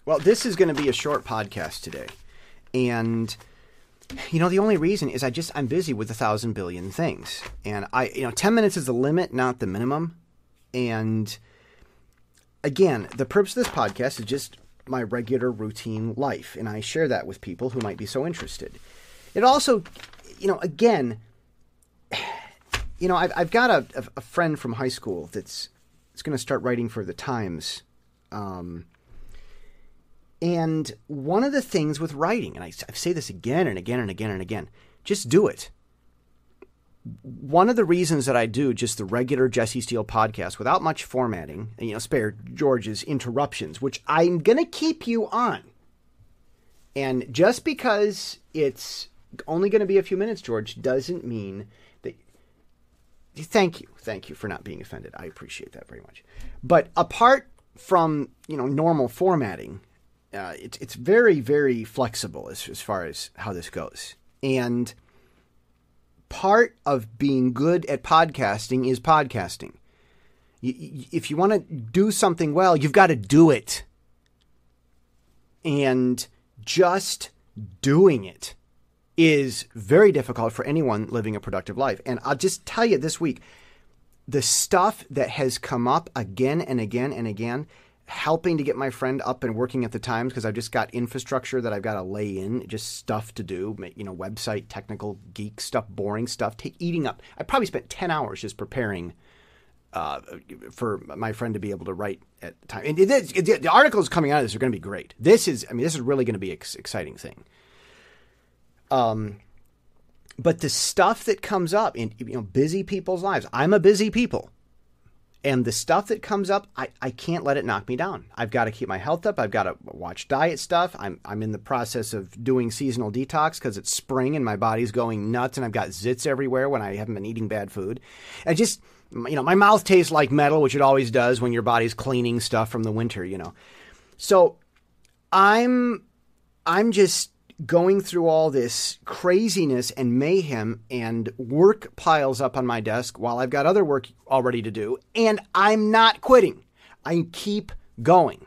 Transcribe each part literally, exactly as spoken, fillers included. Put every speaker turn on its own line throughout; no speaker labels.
Well, this is going to be a short podcast today. And, you know, the only reason is I just, I'm busy with a thousand billion things. And I, you know, ten minutes is the limit, not the minimum. And again, the purpose of this podcast is just my regular routine life. And I share that with people who might be so interested. It also, you know, again, you know, I've, I've got a, a friend from high school that's, that's going to start writing for the Times. Um, and one of the things with writing, and I, I say this again and again and again and again, just do it. One of the reasons that I do just the regular Jesse Steele podcast without much formatting, and, you know, spare George's interruptions, which I'm going to keep you on. And just because it's only going to be a few minutes, George, doesn't mean that... Thank you. Thank you for not being offended. I appreciate that very much. But apart from, you know, normal formatting, uh, it's it's very, very flexible as, as far as how this goes. And part of being good at podcasting is podcasting. You, you, if you want to do something well, you've got to do it. And just doing it is very difficult for anyone living a productive life. And I'll just tell you this week, the stuff that has come up again and again and again, helping to get my friend up and working at the Times, because I've just got infrastructure that I've got to lay in, just stuff to do, you know, website, technical, geek stuff, boring stuff, t- eating up. I probably spent ten hours just preparing uh, for my friend to be able to write at the time. And it, it, it, the articles coming out of this are going to be great. This is, I mean, this is really going to be an ex- exciting thing. Um, but the stuff that comes up in, you know, busy people's lives, I'm a busy people, and the stuff that comes up, I, I can't let it knock me down. I've got to keep my health up. I've got to watch diet stuff. I'm, I'm in the process of doing seasonal detox because it's spring and my body's going nuts and I've got zits everywhere when I haven't been eating bad food. I just, you know, my mouth tastes like metal, which it always does when your body's cleaning stuff from the winter, you know. So I'm, I'm just going through all this craziness and mayhem, and work piles up on my desk while I've got other work already to do, and I'm not quitting. I keep going.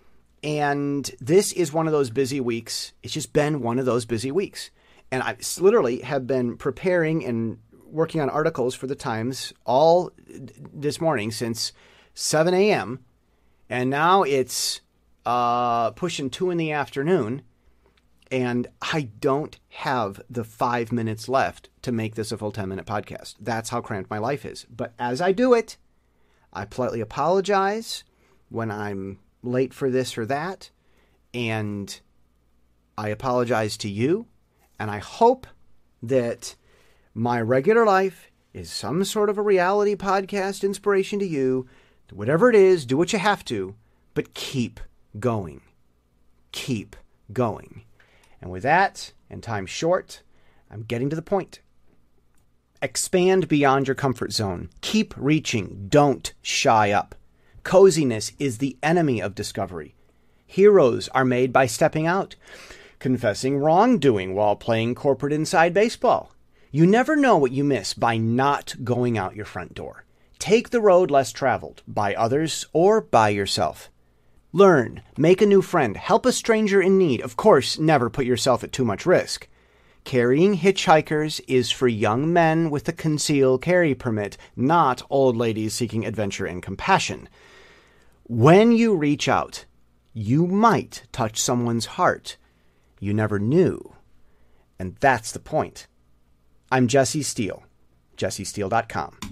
And this is one of those busy weeks. It's just been one of those busy weeks. And I literally have been preparing and working on articles for the Times all this morning since seven a.m. And now it's uh, pushing two in the afternoon. And I don't have the five minutes left to make this a full ten-minute podcast. That's how cramped my life is. But as I do it, I politely apologize when I'm late for this or that. And I apologize to you. And I hope that my regular life is some sort of a reality podcast inspiration to you. Whatever it is, do what you have to, but keep going. Keep going. And with that, and time short, I'm getting to the point. Expand beyond your comfort zone. Keep reaching. Don't shy up. Coziness is the enemy of discovery. Heroes are made by stepping out, confessing wrongdoing while playing corporate inside baseball. You never know what you miss by not going out your front door. Take the road less traveled, by others or by yourself. Learn, make a new friend, help a stranger in need. Of course, never put yourself at too much risk. Carrying hitchhikers is for young men with a concealed carry permit, not old ladies seeking adventure and compassion. When you reach out, you might touch someone's heart. You never knew. And that's the point. I'm Jesse Steele, jesse steele dot com.